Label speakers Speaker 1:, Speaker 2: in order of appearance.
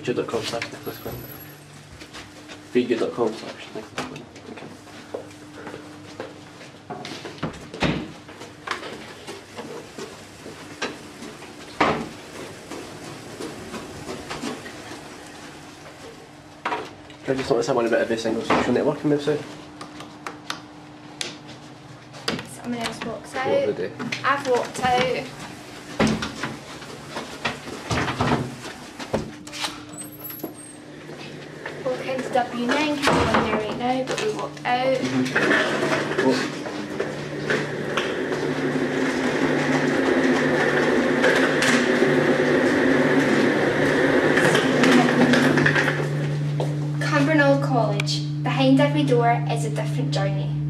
Speaker 1: advert.com/nicholasquinn. Vegan.com/nicholasquinn. Okay. I just noticed I want a bit of a single social networking website.
Speaker 2: Someone else walks out.
Speaker 1: What would they do?
Speaker 2: I've walked out. Walk into W9, can't go in there right now, but we walked out. Cumbernauld College. Behind every door is a different journey.